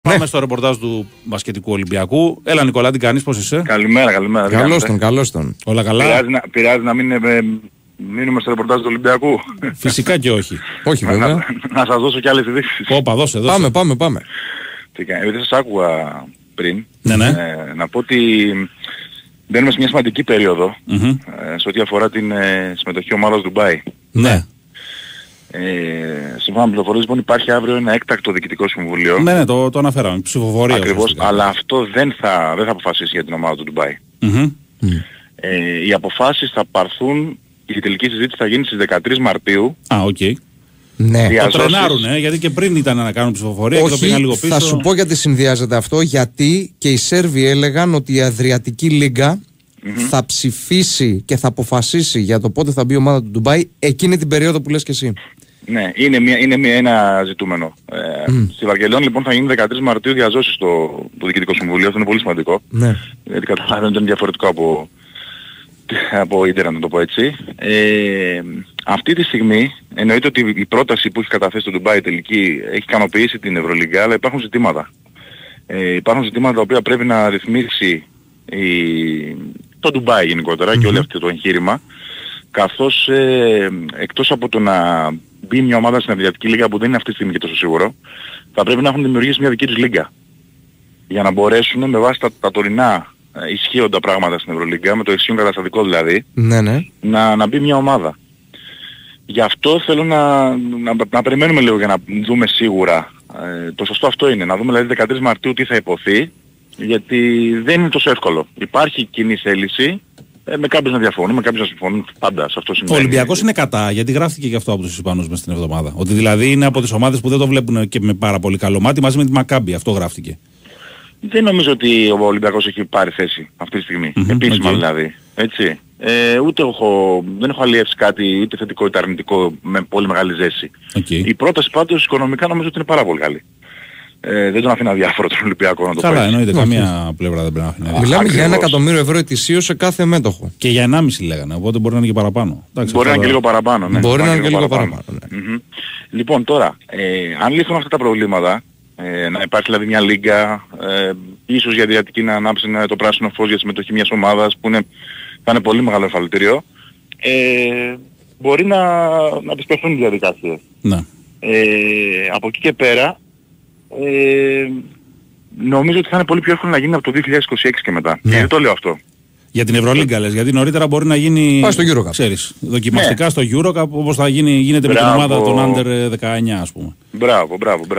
Πάμε στο ρεπορτάζ του μπασκετικού Ολυμπιακού. Έλα Νικολά, τι κάνεις, πώς είσαι? Καλημέρα. Καλώς τον. Όλα καλά? Πειράζει να μείνουμε στο ρεπορτάζ του Ολυμπιακού? Φυσικά και όχι. Όχι βέβαια. Να σας δώσω και άλλες ειδήσεις. Όπα, δώσε. Πάμε. Επειδή σας άκουγα πριν, Ναι. να πω ότι μπαίνουμε σε μια σημαντική περίοδο σε ό,τι αφορά την συμμετοχή ομάδας Ντουμπάι. Ναι. Σύμφωνα με πληροφορίες, λοιπόν, υπάρχει αύριο ένα έκτακτο διοικητικό συμβούλιο. Ναι, το αναφέραμε. Ψηφοφορία. Ακριβώς, αλλά αυτό δεν θα αποφασίσει για την ομάδα του Ντουμπάι. Οι αποφάσεις θα πάρθουν, η τελική συζήτηση θα γίνει στις 13 Μαρτίου. Οκ. Ναι. Το τρενάρουν, γιατί και πριν ήταν να κάνουν ψηφοφορία. Όχι, και το πήγαν λίγο πίσω. θα σου πω γιατί συνδυάζεται αυτό. Γιατί και οι Σέρβοι έλεγαν ότι η Αδριατική Λίγκα θα ψηφίσει και θα αποφασίσει για το πότε θα μπει η ομάδα του Ντουμπάι εκείνη την περίοδο που λες και εσύ. Ναι, είναι ένα ζητούμενο. Στη Βαρκελόνη λοιπόν θα γίνει 13 Μαρτίου διαζώσεις του Διοικητικού Συμβουλίου. Αυτό είναι πολύ σημαντικό. Ναι. Γιατί καταλαβαίνω ότι είναι διαφορετικό από ίντερνετ, να το πω έτσι. Αυτή τη στιγμή εννοείται ότι η πρόταση που έχει καταθέσει το Ντουμπάι τελική έχει ικανοποιήσει την Ευρωλίγκα, αλλά υπάρχουν ζητήματα. Υπάρχουν ζητήματα τα οποία πρέπει να ρυθμίσει το Ντουμπάι γενικότερα και όλο αυτό το εγχείρημα, καθώς εκτός από το να μπει μια ομάδα στην Αδριατική Λίγα που δεν είναι αυτή τη στιγμή και τόσο σίγουρο, θα πρέπει να έχουν δημιουργήσει μια δική τους λίγκα για να μπορέσουν με βάση τα τωρινά ισχύοντα πράγματα στην Ευρωλίγκα, με το ισχύον καταστατικό δηλαδή, να μπει μια ομάδα. Γι' αυτό θέλω να περιμένουμε λίγο για να δούμε σίγουρα. Το σωστό αυτό είναι, να δούμε δηλαδή 13 Μαρτίου τι θα υποθεί, γιατί δεν είναι τόσο εύκολο. Υπάρχει κοινή θέληση, με κάποιους να διαφωνούν, με κάποιους να συμφωνούν, πάντα σε αυτό συμβαίνει. Ο Ολυμπιακός είναι κατά, γιατί γράφτηκε και αυτό από τους Ισπανούς μες στην εβδομάδα. Ότι δηλαδή είναι από τις ομάδες που δεν το βλέπουν και με πάρα πολύ καλό μάτι, μαζί με τη Μακάμπι. Αυτό γράφτηκε. Δεν νομίζω ότι ο Ολυμπιακός έχει πάρει θέση αυτή τη στιγμή. Επίσημα δηλαδή. Έτσι. Δεν έχω αλλιεύσει κάτι είτε θετικό είτε αρνητικό με πολύ μεγάλη ζέση. Η πρόταση πάντως οικονομικά νομίζω ότι είναι πάρα πολύ καλή. Δεν τον αφήνει αδιάφορο τον Ολυμπιακό να το πω. Καλά, εννοείται. Καμία πλευρά δεν πρέπει να αφήνει. Μιλάμε για 1 εκατομμύριο ευρώ ετησίως σε κάθε μέτοχο. Και για 1,5 λέγανε, οπότε μπορεί να είναι και παραπάνω. Μπορεί να είναι και λίγο παραπάνω. Ναι. Μπορεί να είναι και λίγο παραπάνω. Λοιπόν, τώρα, αν λύθουν αυτά τα προβλήματα, να υπάρχει δηλαδή μια λίγκα, ίσως για Αδριατική να ανάψει το πράσινο φως για συμμετοχή μιας ομάδας που θα είναι πολύ μεγάλο εφαλτήριο, μπορεί να επισπευθούν οι διαδικασίες. Ναι. Από εκεί και πέρα, νομίζω ότι θα είναι πολύ πιο εύκολο να γίνει από το 2026 και μετά. Και δεν το λέω αυτό. Για την Ευρωλίγκα λες, γιατί νωρίτερα μπορεί να γίνει. Πάει στο EuroCup. Ξέρεις, δοκιμαστικά στο EuroCup, όπως θα γίνεται με την ομάδα των Under 19 ας πούμε. Μπράβο.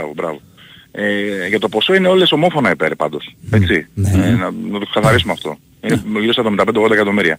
Για το ποσό είναι όλες ομόφωνα υπέρ πάντως. Έτσι. Να το καθαρίσουμε αυτό. Είναι γύρω στα 75-80 εκατομμύρια.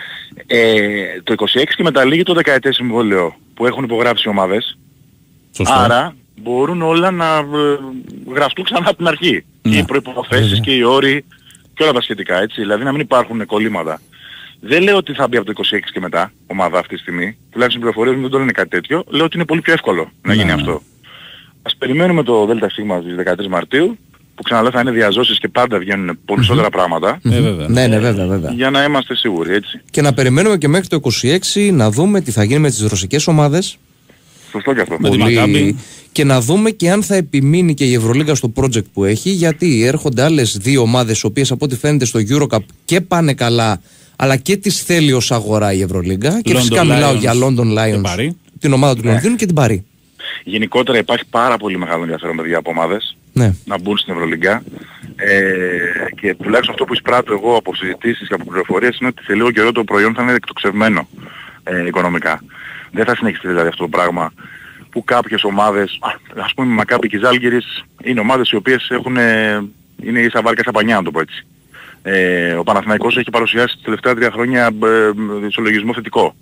Το 26 και μετά λύγει το δεκαετές συμβόλαιο που έχουν υπογράψει οι ομάδες. Σωστό. Άρα μπορούν όλα να γραφτούν ξανά από την αρχή. Και οι προϋποθέσεις και οι όροι και όλα τα σχετικά, έτσι. Δηλαδή να μην υπάρχουν κολλήματα. Δεν λέω ότι θα μπει από το 26 και μετά ομάδα αυτή τη στιγμή. Τουλάχιστον οι πληροφορίες μου δεν το λένε κάτι τέτοιο. Λέω ότι είναι πολύ πιο εύκολο να γίνει αυτό. Ας περιμένουμε το ΔΣ στις 13 Μαρτίου, που ξαναλέω θα είναι διαζώσεις και πάντα βγαίνουν περισσότερα πράγματα. Βέβαια. Για να είμαστε σίγουροι, έτσι. Και να περιμένουμε και μέχρι το 26 να δούμε τι θα γίνει με τις ρωσικές ομάδες. Σωστό και αυτό. Και να δούμε και αν θα επιμείνει και η Ευρωλίγκα στο project που έχει, γιατί έρχονται άλλες 2 ομάδες, οι οποίες από ό,τι φαίνεται στο EuroCup και πάνε καλά, αλλά και τις θέλει ως αγορά η Ευρωλίγκα. Και φυσικά μιλάω για London Lions, την ομάδα του Λονδίνου και την Παρί. Γενικότερα υπάρχει πάρα πολύ μεγάλο ενδιαφέρον παιδιά από ομάδες να μπουν στην Ευρωλίγκα, και τουλάχιστον αυτό που εισπράττω εγώ από συζητήσεις και από πληροφορίες είναι ότι σε λίγο καιρό το προϊόν θα είναι εκτοξευμένο οικονομικά. Δεν θα συνεχιστεί δηλαδή αυτό το πράγμα που κάποιες ομάδες, ας πούμε Μακάμπι και Ζάλγκιρις, είναι ομάδες οι οποίες είναι ίσα βάρκα στα πανιά, να το πω έτσι. Ο Παναθηναϊκός έχει παρουσιάσει τα τελευταία 3 χρόνια ισολογισμό θετικό.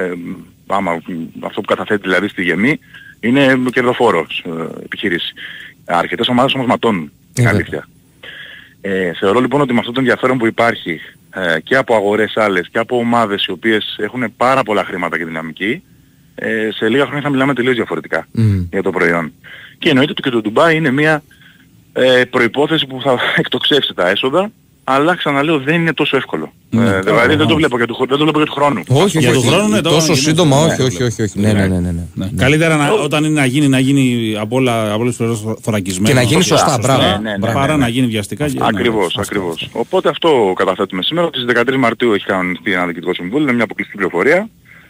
Αυτό που καταθέτει δηλαδή στη γεμή είναι κερδοφόρος επιχείρηση. Αρκετές ομάδες όμως ματώνουν, αλήθεια. Θεωρώ λοιπόν ότι με αυτό το ενδιαφέρον που υπάρχει και από αγορές άλλες και από ομάδες οι οποίες έχουν πάρα πολλά χρήματα και δυναμική, σε λίγα χρόνια θα μιλάμε τελείως διαφορετικά για το προϊόν. Και εννοείται ότι και το Ντουμπάι είναι μια προϋπόθεση που θα εκτοξεύσει τα έσοδα αλλά ξαναλέω δεν είναι τόσο εύκολο. Δηλαδή δεν το βλέπω για του χρόνου. Όχι, για του χρόνου είναι τόσο σύντομα, όχι. Ναι. Καλύτερα όταν είναι να γίνει από όλες τις πλευρές θωρακισμένο. Και να γίνει σωστά, παρά να γίνει βιαστικά. Ακριβώς. Οπότε αυτό καταθέτουμε σήμερα. Στις 13 Μαρτίου έχει κανονιστεί ένα διοικητικό συμβούλιο, είναι μια αποκλειστική πληροφορία.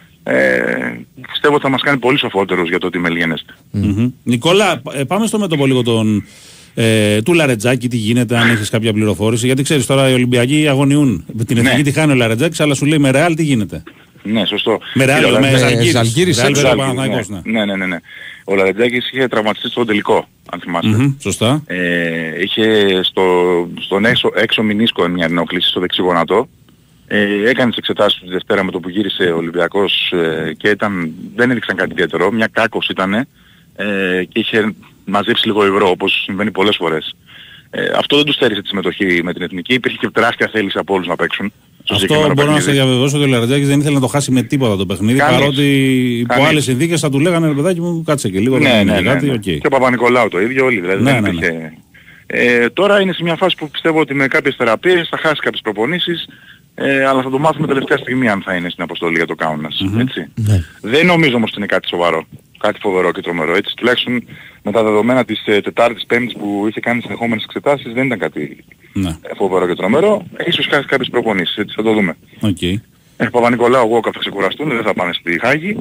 Πιστεύω ότι θα μας κάνει πολύ σοφότερους για το ότι μελιένεστε. Νικόλα, πάμε στο μέτωπο λίγο του Λαρετζάκη, τι γίνεται, αν έχεις κάποια πληροφόρηση. Γιατί ξέρεις τώρα οι Ολυμπιακοί αγωνιούν. Την εθνική τη χάνει ο Λαρετζάκης, αλλά σου λέει με Ρεάλ τι γίνεται. Ναι, σωστό. Με Ρεάλ, με Ζαλγκίρις. Ναι. Ο Λαρετζάκης είχε τραυματιστεί στο τελικό, αν θυμάστε. Σωστά. Είχε στον έξω μηνίσκο μια ενόχληση στο δεξί γόνατο. Έκανε τις εξετάσεις του τη Δευτέρα με το που γύρισε ο Ολυμπιακός και δεν έδειξαν κάτι ιδιαίτερο. Μια κάκος ήτανε και είχε μαζέψει λίγο ευρώ, όπως συμβαίνει πολλές φορές. Αυτό δεν του στέρισε τη συμμετοχή με την εθνική. Υπήρχε και τεράστια θέληση από όλους να παίξουν. Αυτό μπορώ να σε διαβεβαιώσω ότι ο Λαρετζάκης δεν ήθελε να το χάσει με τίποτα το παιχνίδι. Παρότι υπό άλλες συνθήκες θα του λέγανε ρε παιδάκι μου, κάτσε και λίγο. Ναι. Και ο Παπα-Νικολάου το ίδιο, όλοι δηλαδή. Δεν υπήρχε. Τώρα είναι σε μια φάση που πιστεύω ότι με κάποιες θεραπείες θα χάσει κάποιες προπονήσεις. Αλλά θα το μάθουμε τελευταία στιγμή αν θα είναι στην αποστολή για το Κάουνας. Δεν νομίζω όμως ότι είναι κάτι σοβαρό. Κάτι φοβερό και τρομερό. Έτσι, τουλάχιστον με τα δεδομένα της Τετάρτης, Πέμπτης που είχε κάνει συνεχόμενες εξετάσεις δεν ήταν κάτι φοβερό και τρομερό. Ίσως χάσει κάποιες προπονήσεις. Έτσι, θα το δούμε. Παπα-Νικολάου, εγώ θα ξεκουραστούν, δεν θα πάνε στη Χάγη.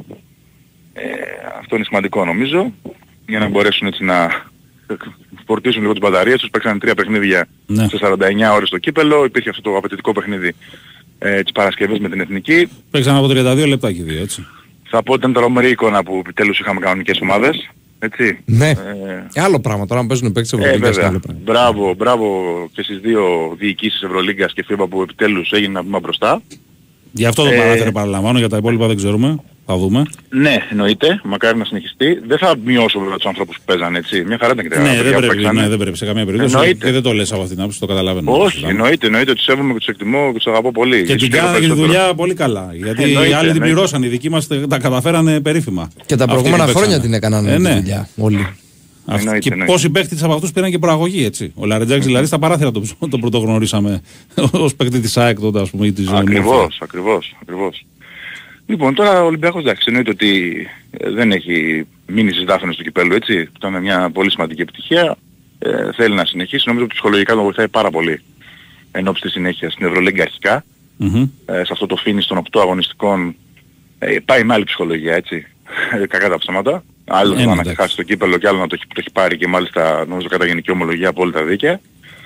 Αυτό είναι σημαντικό νομίζω. Για να μπορέσουν έτσι να φορτίσουν λίγο τις μπαταρίες τους. Παίξαν 3 παιχνίδια σε 49 ώρες στο κύπελο. Υπήρχε αυτό το απαιτητικό παιχνίδι της Παρασκευής με την Εθνική. Παίξαν από 32 λεπτά και 2, έτσι. Θα πω ότι ήταν τρομερή εικόνα που επιτέλους είχαμε κανονικές ομάδες. Έτσι. Ναι. Άλλο πράγμα τώρα να παίζουν παίκτες Ευρωλίγκας. Μπράβο και στις δύο διοικήσεις Ευρωλίγκας και FIBA που επιτέλους έγινε ένα βήμα μπροστά. Γι' αυτό το παράθυρο παραλαμβάνω, για τα υπόλοιπα δεν ξέρουμε. Θα δούμε. Ναι, εννοείται. Μακάρι να συνεχιστεί. Δεν θα μειώσω βέβαια τους ανθρώπους που παίζαν, έτσι. Μια χαρά ήταν και τα δεν πρέπει σε καμία περίπτωση. Και δεν το λες από αυτήν την άποψη, το καταλαβαίνω. Όχι, εννοείται ότι τους σέβομαι και τους εκτιμώ και τους αγαπώ πολύ. Και την κάνανε και τη δουλειά πολύ καλά. Γιατί οι άλλοι την πληρώσαν, οι δικοί μας τα καταφέρανε περίφημα. Και τα προηγούμενα χρόνια την έκαναν τη δουλειά όλοι. Και πόσοι παίκτες από αυτούς πήραν και προαγωγή, έτσι. Ο Λαρετζάκης δηλαδή στα παράθυρα το πρωτογνωρίσαμε ως παίκτη της ΑΕΚ τότε, ας πούμε. Ακριβώς. Λοιπόν, τώρα ο Ολυμπιακός εντάξει, εννοείται ότι δεν έχει μείνει στις δάφνες του κυπέλλου, έτσι. Ήταν μια πολύ σημαντική επιτυχία. Θέλει να συνεχίσει. Νομίζω ότι ψυχολογικά τον βοηθάει πάρα πολύ εν ώψη της συνέχειας στην Ευρωλίγκα αρχικά. Σε αυτό το finish των 8 αγωνιστικών πάει με άλλη ψυχολογία, έτσι. Κακά τα ψέματα. Άλλο να έχει χάσει το κύπελλο και άλλο να το έχει πάρει και μάλιστα νομίζω κατά γενική ομολογία απόλυτα δίκαια.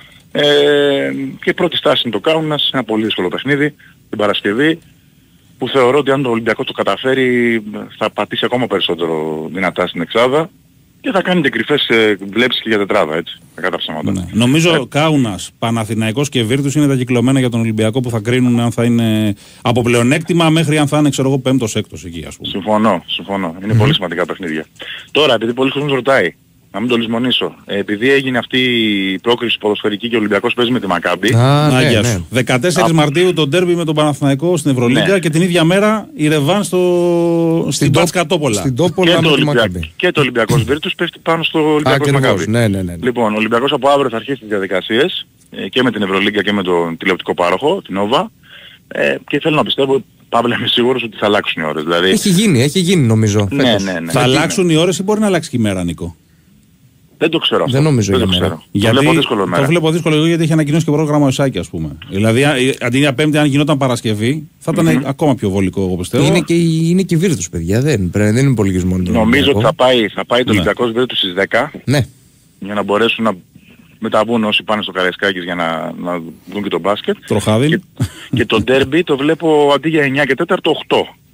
Και πρώτη στάση είναι το Κάουνας, ένα πολύ δύσκολο παιχνίδι την Παρασκευή, που θεωρώ ότι αν το Ολυμπιακό το καταφέρει θα πατήσει ακόμα περισσότερο δυνατά στην εξάδα και θα κάνει και κρυφές βλέψεις και για τετράδα, έτσι, κατά ψέματα. Ναι. Νομίζω Κάουνας, Παναθηναϊκός και Βίρτους είναι τα κυκλωμένα για τον Ολυμπιακό που θα κρίνουν αν θα είναι από πλεονέκτημα μέχρι αν θα είναι, ξέρω εγώ, 5ος-6ος εκεί, ας πούμε. Συμφωνώ. Είναι πολύ σημαντικά παιχνίδια. Τώρα, επειδή πολλοί κόσμος ρωτάει, να μην το λησμονήσω. Επειδή έγινε αυτή η πρόκριση ποδοσφαιρική και ο Ολυμπιακός παίζει με τη Μακάμπη. Ναι. 14 Μαρτίου το ντέρμπι με τον Παναθηναϊκό στην Ευρωλίγκα και την ίδια μέρα η Ρεβάν στην Μπάτσκα Τόπολα. Και το Ολυμπιακός Βίρτους πέφτει πάνω στο Ολυμπιακός Μακάμπη. Ναι. Λοιπόν, ο Ολυμπιακός από αύριο θα αρχίσει τις διαδικασίες και με την Ευρωλίγκα και με τον τηλεοπτικό πάροχο, την Όβα. Και θέλω να πιστεύω, Παύλα, είμαι σίγουρος ότι θα αλλάξουν οι ώρες. Δηλαδή... Έχει γίνει νομίζω. Ναι. Θα αλλάξουν οι ώρες ή μπορεί να αλλάξει και η μέρα, Νίκο? Δεν το ξέρω αυτό. Δεν νομίζω δεν το ξέρω. Το βλέπω δύσκολο γιατί έχει ανακοινώσει και πρόγραμμα ο Ισάκη, ας πούμε. Δηλαδή, αντί για Πέμπτη, αν γινόταν Παρασκευή, θα ήταν ακόμα πιο βολικό, εγώ πιστεύω. Είναι και Βίρτους, παιδιά. Δεν είναι υπολογισμό. Νομίζω ότι θα πάει το Ολυμπιακός Βίρτους στις 10. Ναι. Για να μπορέσουν να μεταβούν όσοι πάνε στο Καραϊσκάκης για να δουν και το μπάσκετ. Τροχάδι. Και το ντέρμπι το βλέπω αντί για 9 και 4 το 8.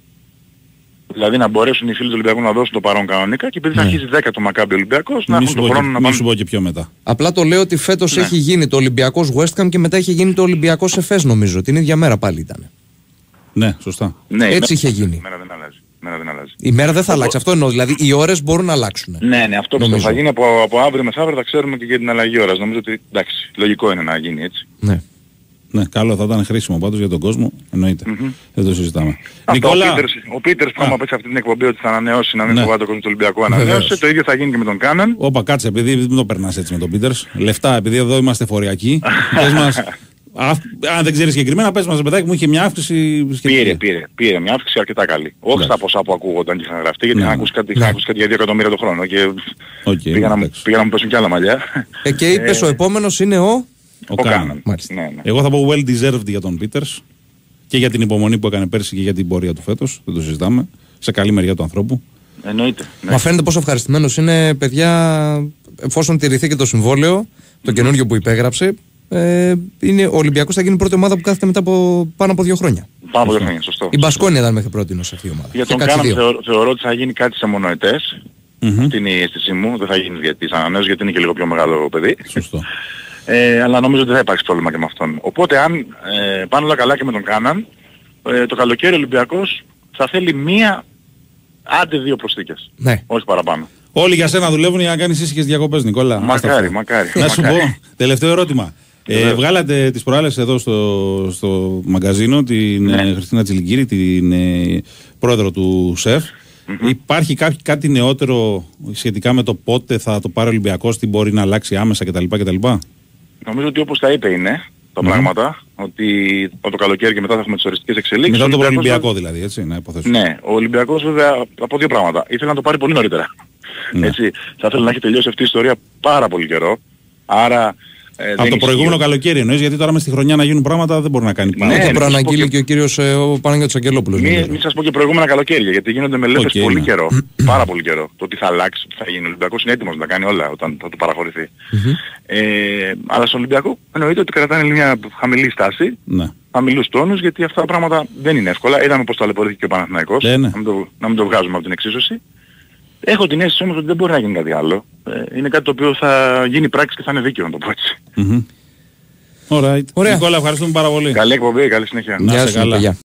Δηλαδή να μπορέσουν οι φίλοι του Ολυμπιακού να δώσουν το παρόν κανονικά και επειδή θα αρχίσει 10 το Μακάμπι Ολυμπιακός να έχουν τον χρόνο να πάνε. Μην σου πω και πιο μετά. Απλά το λέω ότι φέτος έχει γίνει το Ολυμπιακός West Ham και μετά έχει γίνει το Ολυμπιακός Εφές, νομίζω. Την ίδια μέρα πάλι ήταν. Ναι, σωστά. Ναι, έτσι είχε γίνει. Η μέρα δεν αλλάζει. Η μέρα δεν θα αλλάξει. Αυτό εννοώ. Δηλαδή οι ώρες μπορούν να αλλάξουν. Ναι, αυτό που θα γίνει από αύριο μεθαύριο θα ξέρουμε και για την αλλαγή ώρας. Νομίζω ότι εντάξει, λογικό είναι να γίνει έτσι. Ναι, καλό, θα ήταν χρήσιμο πάντως για τον κόσμο, εννοείται. Δεν το συζητάμε. Νικόλα... Ο Πίτερς που άμα πέσει αυτή την εκπομπή ότι θα ανανεώσει, να μην φοβάται ο κόσμος του Ολυμπιακού, ανανεώσει, το ίδιο θα γίνει και με τον Κάναν. Όπα, κάτσε, επειδή δεν το περνάς έτσι με τον Πίτερς. Λεφτά, επειδή εδώ είμαστε φοριακοί, πες μας Αν δεν ξέρεις συγκεκριμένα, πες μας, παιδάκι μου, είχε μια αύξηση σχετική. Πήρε μια αύξηση αρκετά καλή. Όχι στα ποσά που ακούγονταν και είχαν γραφτεί, γιατί είχαν ακούσει κάτι για 2 εκατομμύρια το χρόνο και πήγα να μου πέσουν κι άλλα μαλλιά. Και είπες ο επόμενος είναι ο Κάναν. Ναι. Εγώ θα πω well deserved για τον Peters και για την υπομονή που έκανε πέρσι και για την πορεία του φέτος. Δεν το συζητάμε. Σε καλή μεριά του ανθρώπου. Εννοείται. Ναι. Μα φαίνεται πόσο ευχαριστημένος είναι, παιδιά, εφόσον τηρηθεί και το συμβόλαιο, το καινούργιο που υπέγραψε. Ο Ολυμπιακός θα γίνει η πρώτη ομάδα που κάθεται μετά από πάνω από 2 χρόνια. Πάνω από 2 χρόνια, σωστό. Η Μπασκόνια ήταν μέχρι πρώτη σε αυτή η ομάδα. Για τον Κάναν θεωρώ ότι θα γίνει κάτι σε μονοετές. Αυτή είναι η αίσθησή μου. Δεν θα γίνει διετής ανανέωσης γιατί είναι και λίγο πιο μεγάλο παιδί. Σωστό. Αλλά νομίζω ότι δεν θα υπάρξει πρόβλημα και με αυτόν. Οπότε αν πάνε όλα καλά και με τον Κάναν, το καλοκαίρι ο Ολυμπιακός θα θέλει 1, άντε 2 προσθήκες. Ναι. Όχι παραπάνω. Όλοι για σένα δουλεύουν για να κάνεις ήσυχες διακοπές, Νικόλα. Μακάρι. Να σου πω, τελευταίο ερώτημα. Βγάλατε τις προάλλες εδώ στο μαγκαζίνο την Χριστίνα Τσιλιγκύρη, την πρόεδρο του ΣΕΦ. Υπάρχει κάτι νεότερο σχετικά με το πότε θα το πάρει ο Ολυμπιακός, τι μπορεί να αλλάξει άμεσα κτλ. Νομίζω ότι όπως τα είπε είναι τα πράγματα, ότι το καλοκαίρι και μετά θα έχουμε τις οριστικές εξελίξεις. Μετά τον Ολυμπιακό δηλαδή, έτσι, να υποθέσουμε. Ναι, ο Ολυμπιακός βέβαια από 2 πράγματα. Ήθελε να το πάρει πολύ νωρίτερα. Ναι. Έτσι, θα ήθελε να έχει τελειώσει αυτή η ιστορία πάρα πολύ καιρό. Άρα από το προηγούμενο καλοκαίρι εννοείς, γιατί τώρα μες στη χρονιά να γίνουν πράγματα δεν μπορεί να κάνει πάντα. Ναι, το προαναγγείλει και ο κύριος Παναγιώτης Αγγελόπουλος. Μην σας πω και προηγούμενα καλοκαίρια, γιατί γίνονται μελέτες πολύ καιρό. Πάρα πολύ καιρό. Το τι θα αλλάξει, τι θα γίνει. Ο Ολυμπιακός είναι έτοιμος να τα κάνει όλα όταν θα του παραχωρηθεί. Αλλά στον Ολυμπιακό εννοείται ότι κρατάνε μια χαμηλή στάση, χαμηλούς τόνους, γιατί αυτά τα πράγματα δεν είναι εύκολα. Είδαμε πώς ταλαιπωρήθηκε ο Παναθηναϊκός, να μην το βγάζουμε από την εξίσωση. Έχω την αίσθηση όμως ότι δεν μπορεί να γίνει κάτι άλλο. Είναι κάτι το οποίο θα γίνει πράξη και θα είναι δίκαιο, να το πω έτσι. Ωραία. Νικόλα, ευχαριστούμε πάρα πολύ. Καλή εκπομπή, καλή συνέχεια. Να είσαι καλά.